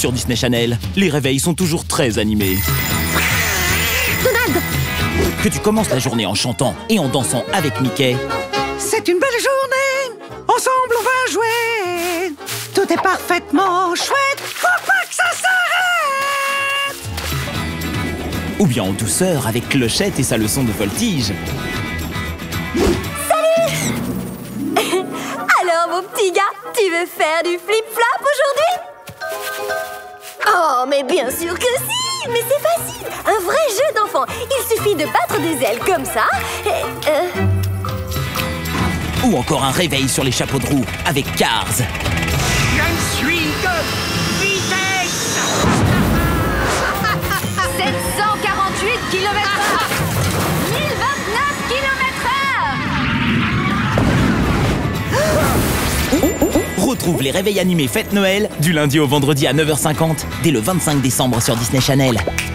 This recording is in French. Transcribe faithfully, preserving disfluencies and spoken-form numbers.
sur Disney Channel. Les réveils sont toujours très animés. Donald! Que tu commences la journée en chantant et en dansant avec Mickey. C'est une belle journée! Ensemble, on va jouer! Tout est parfaitement chouette! Faut pas que ça s'arrête! Ou bien en douceur avec Clochette et sa leçon de voltige. Salut! Alors, mon petit gars, tu veux faire du flip-flop aujourd'hui? Oh, mais bien sûr que si! Mais c'est facile! Un vrai jeu d'enfant! Il suffit de battre des ailes comme ça et... Euh... Ou encore un réveil sur les chapeaux de roue avec Cars. Je suis de vitesse. sept cent quarante-huit kilomètres heure! mille vingt-neuf kilomètres heure! Retrouve les réveils animés Fête Noël du lundi au vendredi à neuf heures cinquante dès le vingt-cinq décembre sur Disney Channel.